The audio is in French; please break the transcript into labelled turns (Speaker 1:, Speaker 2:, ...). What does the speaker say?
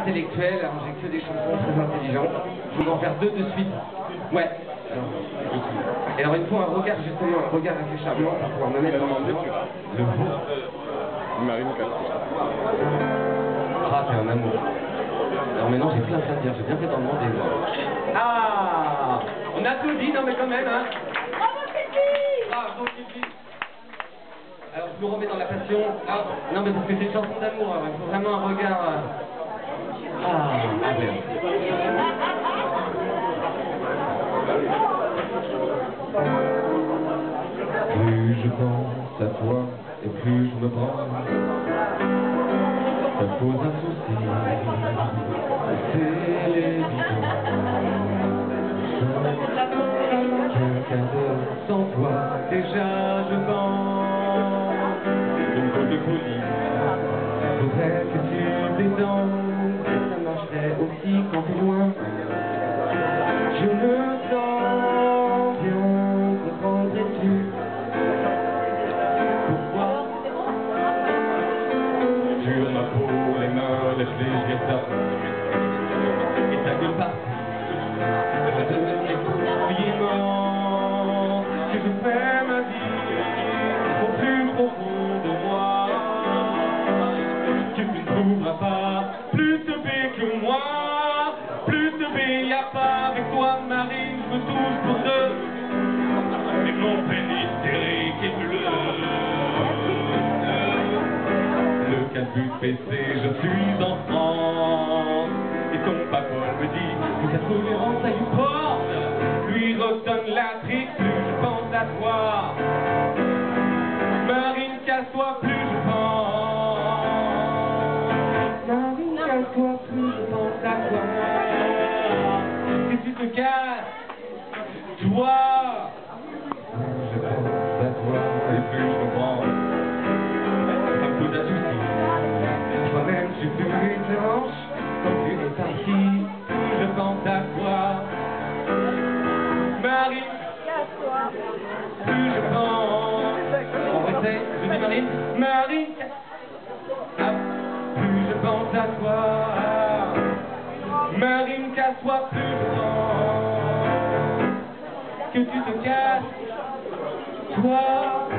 Speaker 1: intellectuel, alors j'ai que des chansons très intelligentes. Je vais en faire 2 de suite. Ouais. Et alors il faut un regard, justement, un regard assez charmant pour pouvoir me mettre dans l'ambiance. Le beau.
Speaker 2: Marine Castor.
Speaker 1: Ah, t'es un amour. Alors maintenant j'ai plein de dire, j'ai bien fait d'en demander moi. Ah, on applaudit, non mais quand même, hein.
Speaker 3: Bravo Sylvie!
Speaker 1: Bravo Sylvie. Alors je me remets dans la passion. Ah, non mais parce que c'est une chanson d'amour, il faut vraiment un regard... Ah, merde. Plus je pense à toi et plus je me branle, ça pose un souci, c'est l'évident. Qu'un quart d'heure sans toi, déjà je pense. Une cause de folie, faudrait que tu m'étends, ça marcherait aussi quand t'es loin. Je me sens bien, comprendrais-tu? Sur ma peau, les mains, les résultats. Et ta gueule partie, je te mets couillements. Que je fais ma vie au plus profond de moi. Que tu ne trouveras pas plus de paix que moi. Plus de paix, y'a pas avec toi, Marine, je me touche pour 2. Et mon pénis hystérique est bleu. Le calcul PC, je suis en France. Et ton papa me dit que ta tolérance à une porte lui redonne la trique, plus je pense à toi. Marine, casse-toi, plus je pense. Marine, casse-toi, plus je pense à toi. Si tu te casses, toi. Je pense à toi et plus je me branle. Ça me pose un souci. Toi-même tu fais mes hanches. Quand tu es parti, je pense à toi. Marine, plus je pense. On essaie, je dis Marine. Marine, ah, plus je pense à toi. Marine, casse-toi, plus je pense. Que tu te casses, toi.